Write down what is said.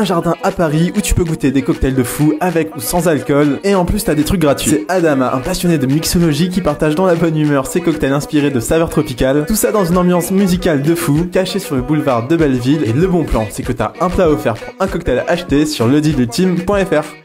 un jardin à Paris où tu peux goûter des cocktails de fou avec ou sans alcool. Et en plus t'as des trucs gratuits. C'est Adama, un passionné de mixologie qui partage dans la bonne humeur ses cocktails inspirés de saveurs tropicales. Tout ça dans une ambiance musicale de fou, caché sur le boulevard de Belleville. Et le bon plan, c'est que t'as un plat offert pour un cocktail acheté sur ledealultime.fr.